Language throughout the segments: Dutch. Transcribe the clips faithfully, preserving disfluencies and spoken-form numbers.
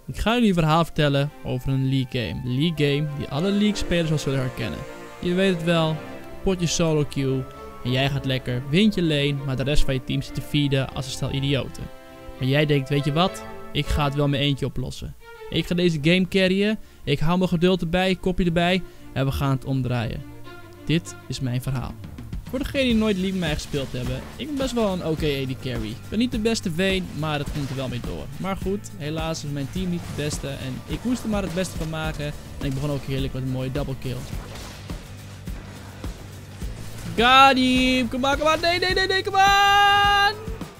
Ik ga jullie een verhaal vertellen over een League game. De League game die alle League spelers wel zullen herkennen. Je weet het wel, potje solo queue en jij gaat lekker, wint je lane, maar de rest van je team zit te feeden als een stel idioten. Maar jij denkt, weet je wat? Ik ga het wel met eentje oplossen. Ik ga deze game carryen, ik hou mijn geduld erbij, kopje erbij en we gaan het omdraaien. Dit is mijn verhaal. Voor degenen die nooit League met mij gespeeld hebben, ik ben best wel een oké A D carry. Ik ben niet de beste Vayne, maar het komt er wel mee door. Maar goed, helaas is mijn team niet het beste en ik moest er maar het beste van maken. En ik begon ook heerlijk met een mooie double kill. Got him! Kom maar, kom maar! Nee, nee, nee, nee, kom aan!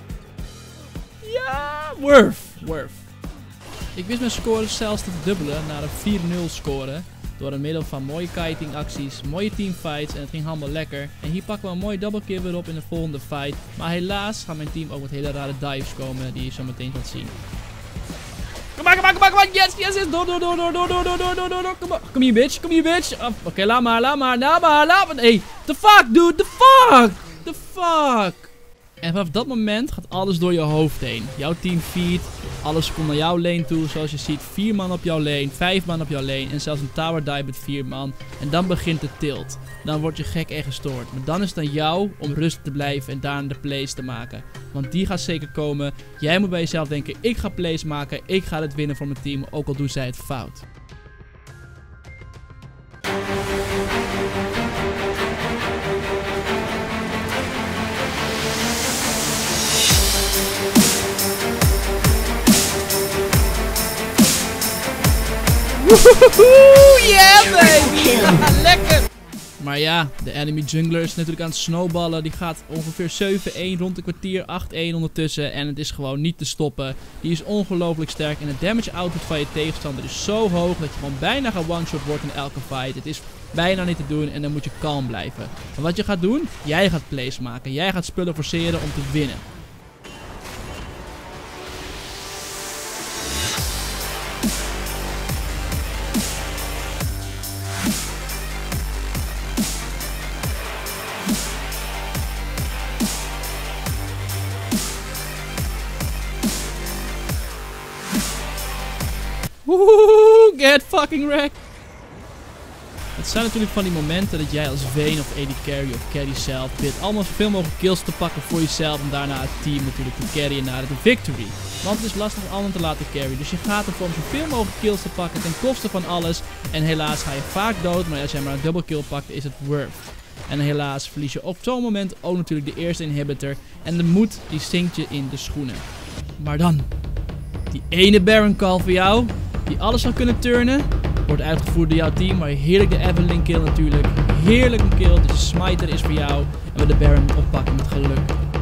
Ja! Worth! Worth. Ik wist mijn score zelfs te verdubbelen naar een vier nul score. Door een middel van mooie kiting acties, mooie teamfights en het ging allemaal lekker. En hier pakken we een mooie double kill weer op in de volgende fight. Maar helaas gaat mijn team ook met hele rare dives komen die je zo meteen gaat zien. Kom maar, kom maar, kom maar, kom maar, yes, yes, yes, door, door, door, door, door, door, door, door, door, door, kom maar. Kom hier, bitch, kom hier, bitch. Oh, Oké, okay, laat maar, laat maar, laat maar, laat maar. Hey, the fuck, dude, the fuck, the fuck. En vanaf dat moment gaat alles door je hoofd heen. Jouw team feed, alles komt naar jouw lane toe. Zoals je ziet, vier man op jouw lane, vijf man op jouw lane. En zelfs een tower dive met vier man. En dan begint de tilt. Dan word je gek en gestoord. Maar dan is het aan jou om rustig te blijven en daarna de plays te maken. Want die gaat zeker komen. Jij moet bij jezelf denken, ik ga plays maken. Ik ga het winnen voor mijn team, ook al doen zij het fout. Woehoe, yeah baby! Lekker! Maar ja, de enemy jungler is natuurlijk aan het snowballen. Die gaat ongeveer zeven één rond een kwartier, acht één ondertussen. En het is gewoon niet te stoppen. Die is ongelooflijk sterk. En de damage output van je tegenstander is zo hoog dat je gewoon bijna gaan one-shot wordt in elke fight. Het is bijna niet te doen en dan moet je kalm blijven. Maar wat je gaat doen? Jij gaat plays maken. Jij gaat spullen forceren om te winnen. Woehoe, get fucking wrecked. Het zijn natuurlijk van die momenten dat jij als Vayne of A D carry of carry zelf probeert allemaal zoveel mogelijk kills te pakken voor jezelf en daarna het team natuurlijk te carryen naar de victory. Want het is lastig om anderen te laten carry, dus je gaat ervoor om zoveel mogelijk kills te pakken ten koste van alles. En helaas ga je vaak dood, maar als jij maar een double kill pakt is het worth. En helaas verlies je op zo'n moment ook natuurlijk de eerste inhibitor en de moed die zinkt je in de schoenen. Maar dan, die ene Baron call voor jou, die alles zou kunnen turnen, wordt uitgevoerd door jouw team, maar heerlijk de Evelyn kill natuurlijk. Heerlijk een kill, dus de smiter is voor jou en we de Baron oppakken met geluk.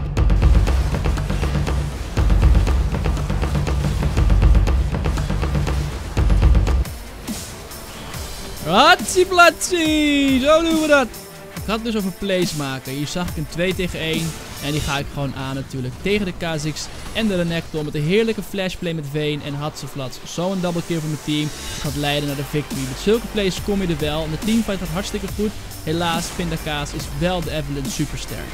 Hatsie platsie, zo doen we dat. Ik had het dus over plays maken. Hier zag ik een twee tegen één. En die ga ik gewoon aan natuurlijk. Tegen de K zes en de Renekton. Met een heerlijke flashplay met Vayne en Hatseflats. Zo'n double kill voor mijn team. Gaat leiden naar de victory. Met zulke plays kom je er wel. En de teamfight gaat hartstikke goed. Helaas, Pindakaas is wel de Evelyn supersterk.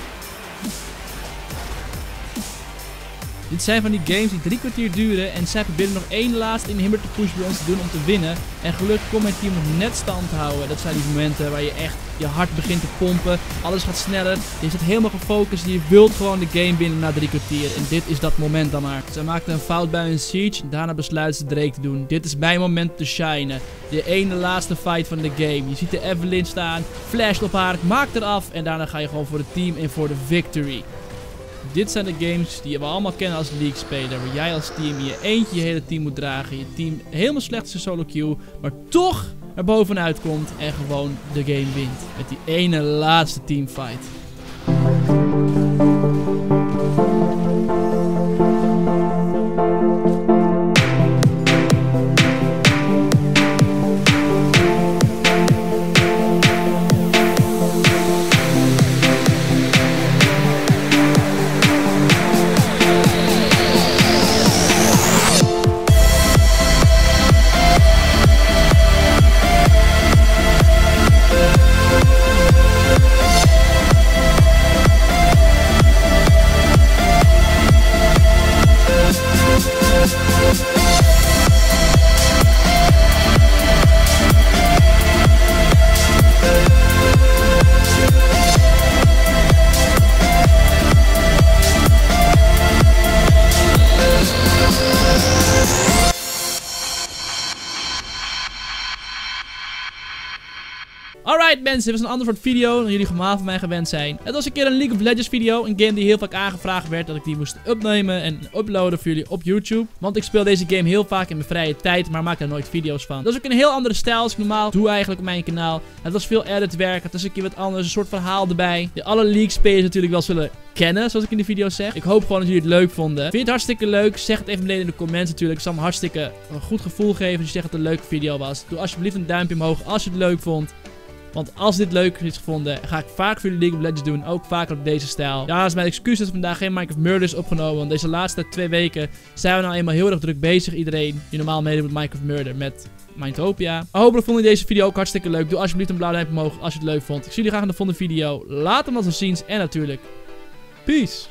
Dit zijn van die games die drie kwartier duren en zij proberen nog één laatste inhibitor push bij ons te doen om te winnen. En gelukkig kon mijn team nog net stand houden. Dat zijn die momenten waar je echt je hart begint te pompen. Alles gaat sneller. Je zit helemaal gefocust en je wilt gewoon de game winnen na drie kwartier. En dit is dat moment dan maar. Zij maakten een fout bij een siege. Daarna besluiten ze Drake te doen. Dit is mijn moment te shinen. De ene laatste fight van de game. Je ziet de Evelyn staan. Flasht op haar. Maakt eraf. En daarna ga je gewoon voor het team en voor de victory. Dit zijn de games die we allemaal kennen als League speler. Waar jij als team in je eentje je hele team moet dragen. Je team helemaal slecht is in solo queue. Maar toch er bovenuit komt en gewoon de game wint. Met die ene laatste teamfight. Alright mensen, dit was een ander soort video dan jullie normaal van mij gewend zijn. Het was een keer een League of Legends video. Een game die heel vaak aangevraagd werd dat ik die moest opnemen en uploaden voor jullie op YouTube. Want ik speel deze game heel vaak in mijn vrije tijd, maar maak daar nooit video's van. Dat is ook een heel andere stijl als ik normaal doe eigenlijk op mijn kanaal. Het was veel editwerk, het was een keer wat anders, een soort verhaal erbij. Die alle League spelers natuurlijk wel zullen kennen, zoals ik in de video zeg. Ik hoop gewoon dat jullie het leuk vonden. Vind je het hartstikke leuk? Zeg het even beneden in de comments natuurlijk. Ik zal me hartstikke een goed gevoel geven als je zegt dat het een leuke video was. Doe alsjeblieft een duimpje omhoog als je het leuk vond. Want als dit leuk is gevonden, ga ik vaak voor jullie League of Legends doen. Ook vaker op deze stijl. Ja, dat is mijn excuus dat vandaag geen Minecraft Murder is opgenomen. Want deze laatste twee weken zijn we nou eenmaal heel erg druk bezig. Iedereen die normaal meedoet met Minecraft Murder met Minetopia. Hopelijk vonden jullie deze video ook hartstikke leuk. Doe alsjeblieft een blauw duimpje omhoog als je het leuk vond. Ik zie jullie graag in de volgende video. Later maar tot ziens en natuurlijk peace.